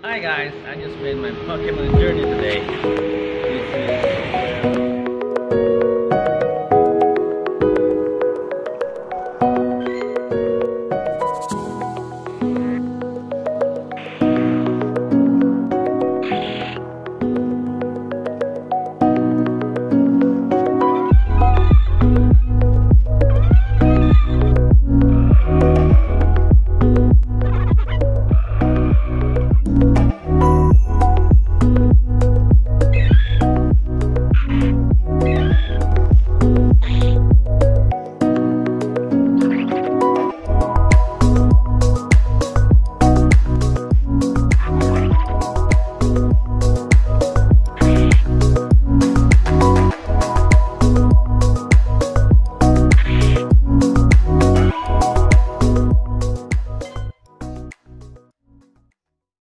Hi guys, I just made my Pokemon journey today. This is